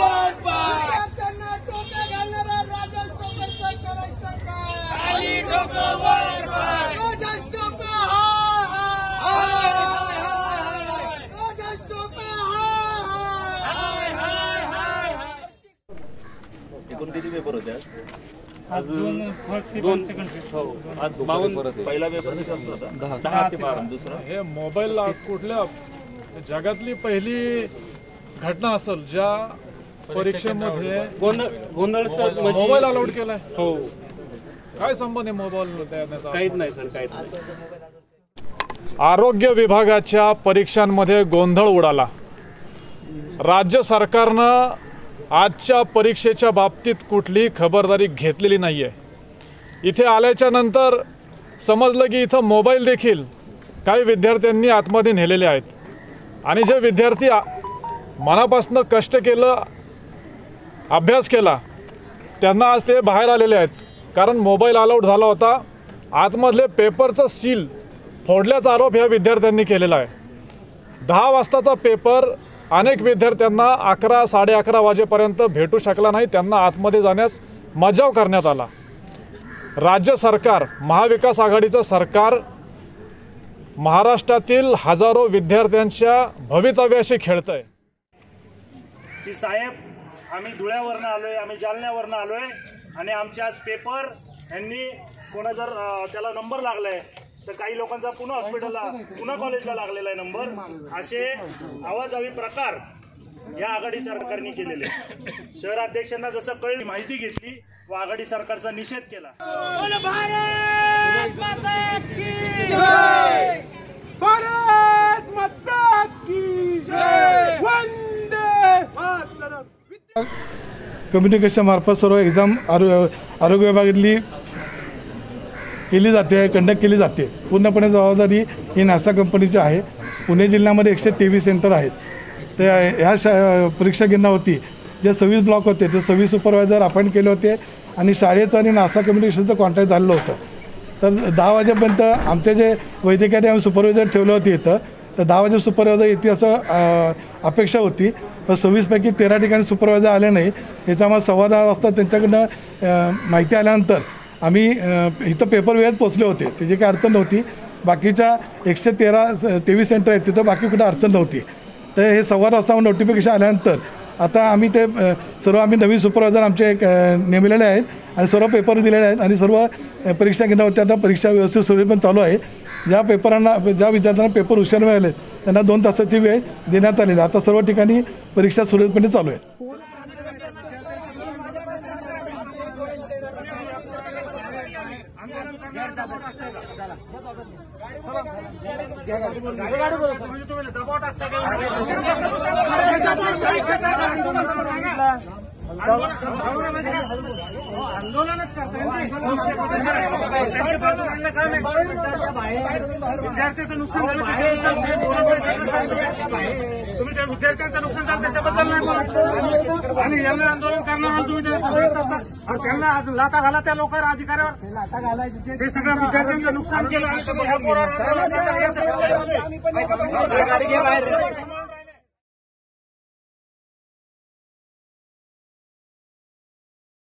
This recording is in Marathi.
विद्यार्थ्यांना टोप्या घालणारा राजेश टोपेचं करायचं काय? राजेश टोपे राजेश टोपे एकूण किती पेपर होते आज? दोन सेकंड पहिला पेपर किती होता? 10 ते 12. दुसरा हे मोबाईल कुठल्या जगातली पहिली घटना असेल ज्या परीक्षेमध्ये गोंधळ मोबाईल अलाउड केलाय. हो, काय संबंध आहे मोबाईल देण्याचा? काहीच नाही सर, काहीच नाही. आरोग्य विभागाच्या परीक्षांमध्ये गोंधळ उडाला. राज्य सरकारनं आजच्या परीक्षेच्या बाबतीत कुठलीही खबरदारी घेतलेली नाही आहे. इथे आल्याच्या नंतर समजलं की इथं मोबाईल देखील काही विद्यार्थ्यांनी आतमध्ये नेलेले आहेत आणि जे विद्यार्थी मनापासून कष्ट केलं, अभ्यास केला, त्यांना आज ते बाहेर आलेले आहेत. कारण मोबाईल अलाउड झाला होता. आतमधले पेपरचं सील फोडल्याचा आरोप ह्या विद्यार्थ्यांनी केलेला आहे. 10 वाजताचा पेपर अनेक विद्यार्थ्यांना 11, 11:30 वाजेपर्यंत भेटू शकला नाही. त्यांना आतमध्ये जाण्यास मज्जाव करण्यात आला. राज्य सरकार, महाविकास आघाडीचं सरकार महाराष्ट्रातील हजारो विद्यार्थ्यांच्या भवितव्याशी खेळतंय. की साहेब, आम्ही धुळ्यावरनं आलोय, आम्ही जालन्यावरनं आलोय आणि आमचे आज पेपर यांनी कोणा जर त्याला नंबर लागलाय तर काही लोकांचा पुन्हा हॉस्पिटलला, पुन्हा कॉलेजला लागलेला आहे नंबर. असे आवाजावी प्रकार या आघाडी सरकारने केलेले. शहराध्यक्षांना जसं कळली माहिती घेतली व आघाडी सरकारचा निषेध केला. भारत माता की जय, भारत माता की जय, वंदे मातरम. कम्युनिकेशन मार्फत सर्व एक्झाम आरोग्य विभागातली केली जाते, कंडक्ट केली जाते. पूर्णपणे जबाबदारी ही नासा कंपनीची आहे. पुणे जिल्ह्यामध्ये 123 सेंटर आहेत. ते ह्या परीक्षा घेणार होती. जे 26 ब्लॉक होते ते 26 सुपरवायझर अपॉइंट केले होते आणि शाळेचं आणि नासा कम्युनिकेशनचं कॉन्टॅक्ट झालेलं होतं. तर 10 वाजेपर्यंत आमचे जे वैद्यकीय आम्ही सुपरवायझर ठेवले होते इथं, तर 10 वाजे सुपरवायझर येते असं अपेक्षा होती. पण 26 पैकी 13 ठिकाणी सुपरवायझर आले नाही. याच्यामुळे 10:15 वाजता त्यांच्याकडनं माहिती आल्यानंतर आम्ही इथं पेपर वेळेत पोचले होते. त्याची काही अडचण नव्हती. बाकीच्या 123 सेंटर आहेत तिथं बाकी कुठं अडचण नव्हती. तर हे 10:15 वाजता नोटिफिकेशन आल्यानंतर आता आम्ही ते सर्व आम्ही नवीन सुपरवायझर आमचे नेमलेले आहेत आणि सर्व पेपर दिलेले आहेत आणि सर्व परीक्षा घेणार होत्या. आता परीक्षा व्यवस्थित सुरळीतपणे चालू आहे. ज्या विद्यार्थ्यांना पेपर उशीर मिळाले त्यांना 2 तासाची वेळ देण्यात आलेली. आता सर्व ठिकाणी परीक्षा सुरळीतपणे चालू आहे. आंदोलनच करताय विद्यार्थ्याचं नुकसान झालं तुम्ही त्या विद्यार्थ्यांचं नुकसान झालं त्याच्याबद्दल नाही बोलत आणि यांना आंदोलन करणार तुम्ही त्यांना लाथा घाला त्या लोकांवर अधिकाऱ्यावर. ते सगळ्या विद्यार्थ्यांचं नुकसान केलं आणि